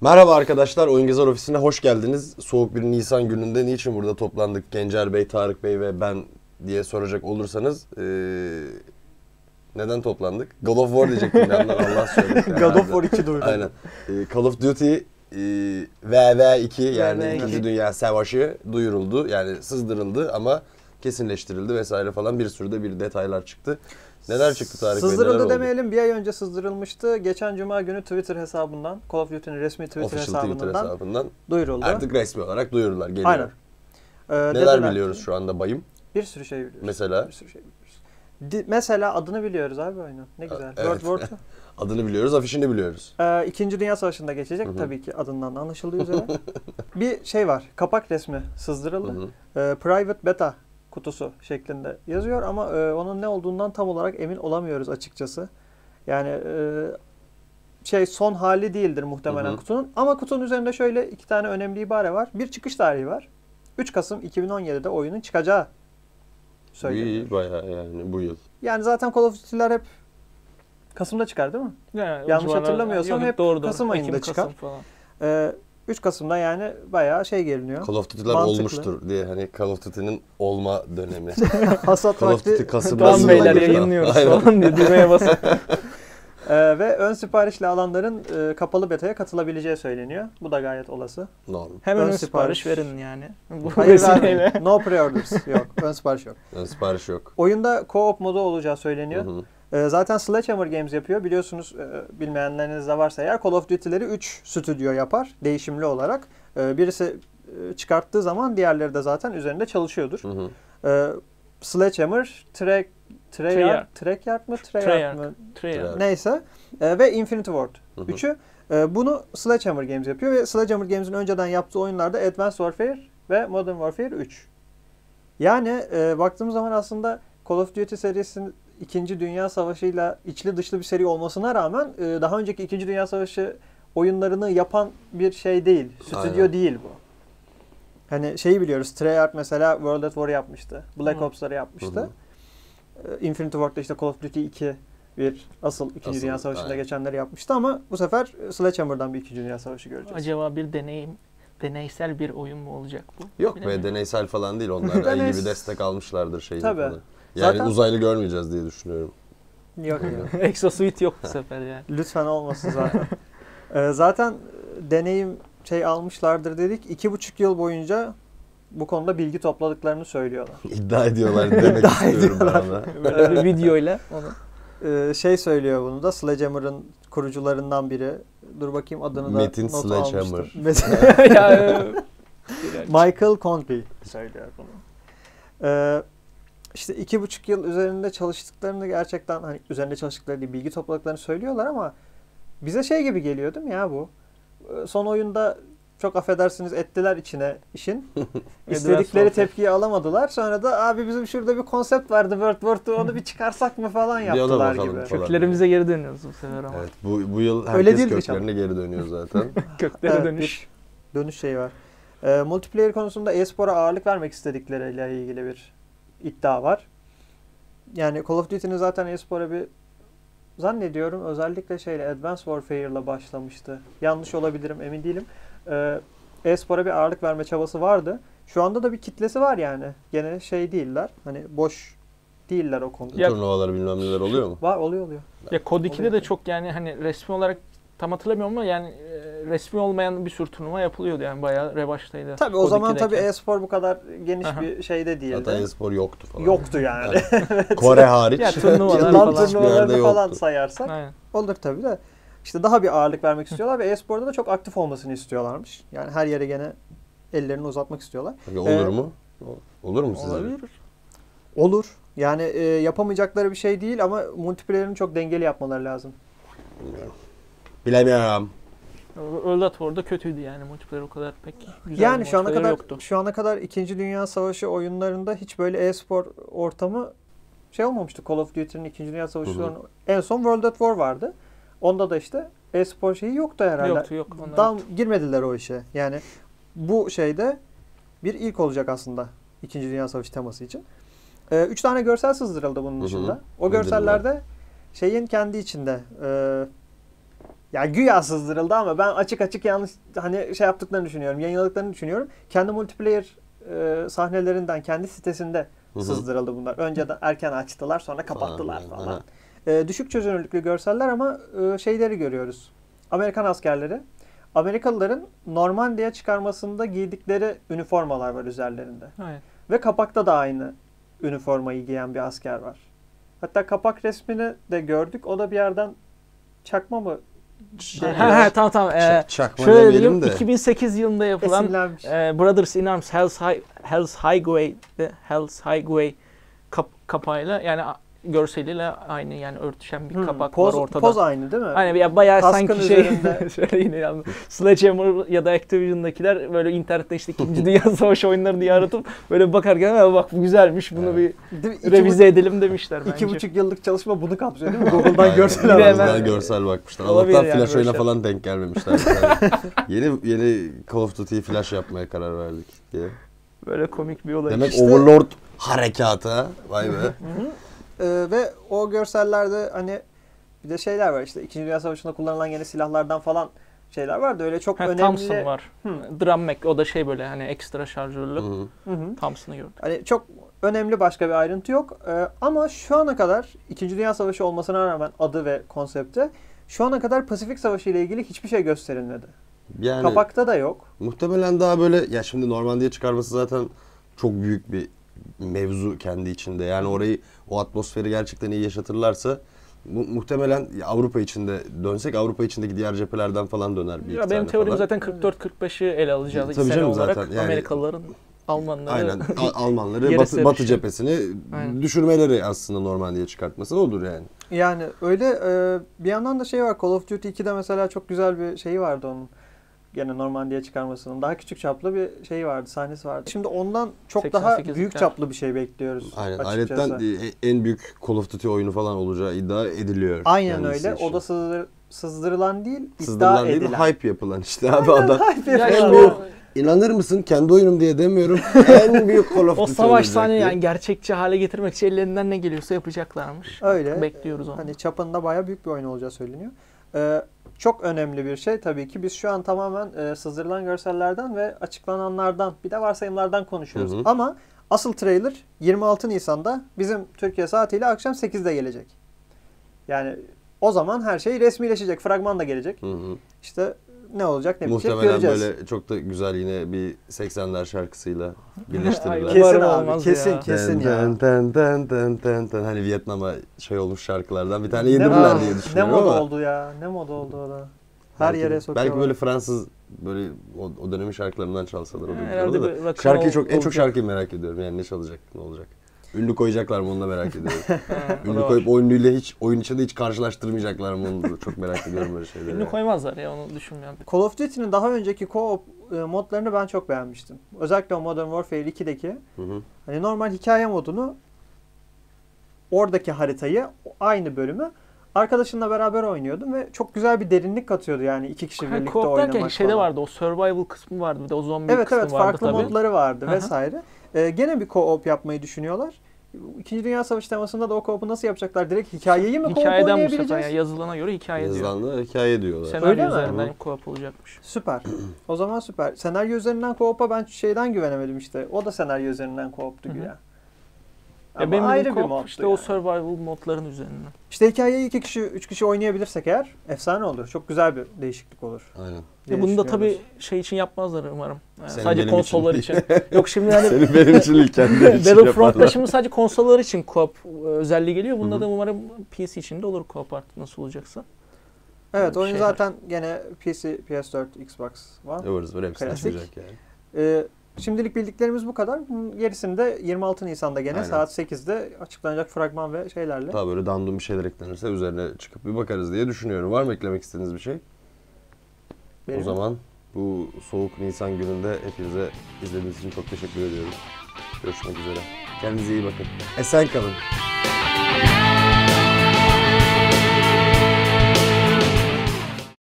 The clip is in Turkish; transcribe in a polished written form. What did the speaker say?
Merhaba arkadaşlar, Oyun Gezer Ofisi'ne hoş geldiniz. Soğuk bir Nisan gününde niçin burada toplandık Gencer Bey, Tarık Bey ve ben diye soracak olursanız neden toplandık? God of War diyecektim yandan Allah söylesin. God of War 2 duyuruldu. Aynen. Call of Duty VV2 yani VV2. 2. Dünya Savaşı duyuruldu. Yani sızdırıldı ama kesinleştirildi vesaire falan bir sürü de bir detaylar çıktı. Neler çıktı Tarık Bey? Sızdırıldı demeyelim. Bir ay önce sızdırılmıştı. Geçen cuma günü Twitter hesabından, Call of Duty'nin resmi Twitter hesabından duyuruldu. Artık resmi olarak duyururlar. Geliyor. Aynen. Neler biliyoruz şu anda bayım? Bir sürü şey biliyoruz. Mesela? Bir sürü şey biliyoruz. Mesela adını biliyoruz abi oyunun. Ne güzel. Evet. World War II. Adını biliyoruz, afişini biliyoruz. İkinci Dünya Savaşı'nda geçecek. Hı-hı. Tabii ki adından da anlaşıldığı üzere. Bir şey var. Kapak resmi sızdırıldı. Private Beta kutusu şeklinde yazıyor ama onun ne olduğundan tam olarak emin olamıyoruz açıkçası. Yani son hali değildir muhtemelen kutunun. Ama kutunun üzerinde şöyle iki tane önemli ibare var. Bir çıkış tarihi var. 3 Kasım 2017'de oyunun çıkacağı söyleniyor. İyi bayağı yani bu yıl. Yani zaten Call of Duty'ler hep Kasım'da çıkar değil mi? Yani yanlış hatırlamıyorsam hep Kasım ayında Ekim, çıkar. Kasım falan. 3 Kasım'da yani bayağı geliniyor. Call of Duty'ler olmuştur diye hani Call of Duty'nin olma dönemi. Hasat Call of vakti. Duty Kasım'da Tamam beyler yayınlıyoruz falan diye düğmeye basın. Ve ön siparişli alanların kapalı beta'ya katılabileceği söyleniyor. Bu da gayet olası. Normal. Hemen ön sipariş verin yani. Hayır vermeyin. No pre-orders. Yok. Ön sipariş yok. Ön sipariş yok. Oyunda co-op modu olacağı söyleniyor. Zaten Sledgehammer Games yapıyor. Biliyorsunuz bilmeyenleriniz de varsa eğer Call of Duty'leri 3 stüdyo yapar değişimli olarak. Birisi çıkarttığı zaman diğerleri de zaten üzerinde çalışıyordur. Sledgehammer, Treyarch mı? Neyse. Ve Infinity Ward. Üçü. Bunu Sledgehammer Games yapıyor ve Sledgehammer Games'in önceden yaptığı oyunlarda Advanced Warfare ve Modern Warfare 3. Yani baktığımız zaman aslında Call of Duty serisinin 2. Dünya Savaşı'yla içli dışlı bir seri olmasına rağmen daha önceki 2. Dünya Savaşı oyunlarını yapan bir şey değil. Stüdyo değil bu. Hani biliyoruz. Treyarch mesela World at War yapmıştı. Black Ops'ları yapmıştı. Infinity Ward'da işte Call of Duty 2 bir asıl 2. Dünya Savaşı'nda geçenleri yapmıştı ama bu sefer Sledgehammer'dan bir 2. Dünya Savaşı göreceğiz. Acaba bir deneysel bir oyun mu olacak bu? Yok be deneysel falan değil. Onlar iyi bir destek almışlardır Tabii. falan. Yani zaten uzaylı görmeyeceğiz diye düşünüyorum. Yok. Exosuit yok bu sefer yani. Lütfen olmasın zaten. Zaten deneyim almışlardır dedik. 2,5 yıl boyunca bu konuda bilgi topladıklarını söylüyorlar. İddia ediyorlar demek istiyorum ben. Böyle bir videoyla onu. Söylüyor bunu da Sledgehammer'ın kurucularından biri. Dur bakayım adını da Metin not Sledgehammer. almıştım. Michael Conley söylüyor bunu. İşte 2,5 yıl üzerinde çalıştıklarını gerçekten hani üzerinde çalıştıkları değil, bilgi topladıklarını söylüyorlar ama bize gibi geliyor değil mi ya bu? Son oyunda çok affedersiniz ettiler içine işin. İstedikleri tepkiyi alamadılar. Sonra da abi bizim şurada bir konsept vardı World War II onu bir çıkarsak mı falan yaptılar gibi. Köklerimize geri dönüyoruz bu sefer ama. Evet bu yıl herkes köklerine geri dönüyor zaten. Köklere dönüş. Dönüş var. Multiplayer konusunda e-spora ağırlık vermek istedikleriyle ilgili bir iddia var. Yani Call of Duty'nin zaten e-spora bir zannediyorum özellikle Advanced Warfare'la başlamıştı. Yanlış olabilirim emin değilim. E-spora bir ağırlık verme çabası vardı. Şu anda da bir kitlesi var yani. Gene değiller. Hani boş değiller o konuda. Turnuvalar bilmem neler oluyor mu? Var oluyor. Ya Kod 2'de de çok yani hani resmi olarak tam hatırlamıyorum ama yani resmi olmayan bir sürü turnuva yapılıyordu yani bayağı revaçtaydı. Tabii o zaman e-spor bu kadar geniş bir değildi. Zaten e-spor yoktu falan. Yoktu yani. Kore hariç. Ya turnuvalarını falan sayarsak olur tabii de. İşte daha bir ağırlık vermek istiyorlar ve e-sporda da çok aktif olmasını istiyorlarmış. Yani her yere gene ellerini uzatmak istiyorlar. Olur mu? Olur mu sizce? Olur. Yani yapamayacakları bir şey değil ama multiplayer'ini çok dengeli yapmaları lazım. Bilemiyorum. World at War'da kötüydü yani multiplayer o kadar pek güzel yani yoktu. Şu ana kadar 2. Dünya Savaşı oyunlarında hiç böyle e-spor ortamı olmamıştı. Call of Duty'nin 2. Dünya Savaşı en son World at War vardı. Onda da işte e-spor yoktu herhalde. Yok. Tam girmediler o işe. Yani bu bir ilk olacak aslında 2. Dünya Savaşı teması için. 3 tane görsel sızdırıldı bunun dışında. O görsellerde kendi içinde Ya güya sızdırıldı ama ben açık açık yanlış hani şey yaptıklarını düşünüyorum. Yayınladıklarını düşünüyorum. Kendi multiplayer sahnelerinden kendi sitesinde sızdırıldı bunlar. Önceden erken açtılar sonra kapattılar falan. Düşük çözünürlüklü görseller ama şeyleri görüyoruz. Amerikan askerleri. Amerikalıların Normandiya çıkarmasında giydikleri üniformalar var üzerlerinde. Evet. Ve kapakta da aynı üniformayı giyen bir asker var. Hatta kapak resmini de gördük. O da bir yerden çakma mı? Tamam. Çakma Şöyle demeyelim diyeyim, de. 2008 yılında yapılan Brothers in Arms Hell's Highway kapağıyla yani görseliyle aynı yani örtüşen bir kapak var ortada. Poz aynı değil mi? Aynen ya bayağı Kaskın sanki üzerinde. şöyle yine yani Sledgehammer ya da Activision'dakiler böyle internette işte 2. Dünya Savaşı oyunları diye aratıp böyle bakarken bak bu güzelmiş bunu bir revize edelim demişler bence. 2,5 yıllık çalışma bunu kapsıyor değil mi? Google'dan görsel Google'dan görsel bakmışlar. Olabilir Allah'tan yani flash oyuna böyle falan denk gelmemişler. yeni Call of Duty'yi flash yapmaya karar verdik diye. Böyle komik bir olay. Demek Overlord harekatı ha. Vay be. Ve o görsellerde hani bir de şeyler var işte 2. Dünya Savaşı'nda kullanılan yeni silahlardan falan şeyler var da öyle çok önemli. Thompson var. Drum Mag o da şey böyle hani ekstra şarjörlü. Thompson'ı gördük. Hani çok önemli başka bir ayrıntı yok. Ama şu ana kadar 2. Dünya Savaşı olmasına rağmen adı ve konsepti şu ana kadar Pasifik Savaşı ile ilgili hiçbir şey gösterilmedi. Yani kapakta da yok. Muhtemelen daha böyle ya şimdi Normandiya çıkarması zaten çok büyük bir mevzu kendi içinde. Yani orayı o atmosferi gerçekten iyi yaşatırlarsa muhtemelen Avrupa içinde dönsek Avrupa içindeki diğer cephelerden falan döner bir ya benim teorim zaten 44-45'i ele alacağız. Tabii canım olarak zaten. Yani, Amerikalıların Almanları aynen Almanları batı cephesini düşürmeleri aslında Normandiya çıkartması olur yani. Yani öyle bir yandan da şey var Call of Duty 2'de mesela çok güzel bir şeyi vardı onun. Gene Normandiya çıkarmasının daha küçük çaplı bir şeyi vardı, sahnesi vardı. Şimdi ondan çok daha büyük çaplı bir şey bekliyoruz. Aynen. Ayrıca en büyük Call of Duty oyunu falan olacağı iddia ediliyor. Aynen öyle. O da sızdırılan değil, iddia edilen. Hype yapılan işte abi adam. Hype İnanır mısın kendi oyunum diye demiyorum. En büyük Call of Duty o savaş sahne yani gerçekçi hale getirmek için ellerinden ne geliyorsa yapacaklarmış. Öyle. Bekliyoruz onu. Hani çapında bayağı büyük bir oyun olacağı söyleniyor. Çok önemli bir şey tabii ki. Biz şu an tamamen sızdırılan görsellerden ve açıklananlardan bir de varsayımlardan konuşuyoruz. Ama asıl trailer 26 Nisan'da bizim Türkiye saatiyle akşam 8'de gelecek. Yani o zaman her şey resmileşecek. Fragman da gelecek. İşte ne olacak ne bitecek göreceğiz. Muhtemelen böyle çok da güzel yine bir 80'ler şarkısıyla birleştirirler. Kesin abi. Kesin ya. Hani Vietnam'a şey olmuş şarkılardan bir tane yedirirler diye düşünüyorum ama. Ne moda oldu ya. Ne moda oldu o da. Her yere sokuyor. Belki böyle Fransız böyle o dönemin şarkılarından çalsalar o da. Şarkıyı en çok şarkıyı merak ediyorum. Yani ne çalacak, ne olacak? Ünlü koyacaklar mı onu da merak ediyorum. Ünlü koyup oyun içinde hiç karşılaştırmayacaklar mı onu da çok merak ediyorum böyle şeyleri. Ünlü koymazlar ya onu düşünmüyorum. Call of Duty'nin daha önceki co-op modlarını ben çok beğenmiştim. Özellikle o Modern Warfare 2'deki hani normal hikaye modunu oradaki haritayı aynı bölümü arkadaşınla beraber oynuyordum ve çok güzel bir derinlik katıyordu yani iki kişi birlikte oynamak falan. Şeyde vardı o survival kısmı vardı bir de o zombi kısmı vardı. Evet farklı modları vardı vesaire. Gene bir co-op yapmayı düşünüyorlar. İkinci Dünya Savaşı temasında da o co-op'u nasıl yapacaklar? Direkt hikayeyi mi co-op oynayabileceğiz? Bu sefer yani yazılana göre hikaye diyor. Yazılanlar hikaye diyorlar. Senaryo üzerinden co-op olacakmış. Süper. O zaman süper. Senaryo üzerinden co-op'a ben şeyden güvenemedim işte. O da senaryo üzerinden co-op'tu güya. Ama benim ayrı bir mod işte yani. O survival modların üzerinden. İşte hikayeyi 2 kişi, 3 kişi oynayabilirsek eğer efsane olur. Çok güzel bir değişiklik olur. Aynen. Bunu da tabii şey için yapmazlar umarım. Sadece konsollar için. Yok şimdi hani senin benim için kendi için Battlefront'ta şimdi sadece konsollar için co-op özelliği geliyor. Bunda da umarım PC için de olur co-op artık nasıl olacaksa. Evet oyun zaten gene PC, PS4, Xbox var. Evet, böyle hepsi çıkacak yani. Şimdilik bildiklerimiz bu kadar. Gerisini de 26 Nisan'da gene saat 8'de açıklanacak fragman ve şeylerle. Daha böyle dandum bir şeyler eklenirse üzerine çıkıp bir bakarız diye düşünüyorum. Var mı eklemek istediğiniz bir şey? O zaman bu soğuk Nisan gününde hepinize izlediğiniz için çok teşekkür ediyoruz. Görüşmek üzere. Kendinize iyi bakın. Esen kalın.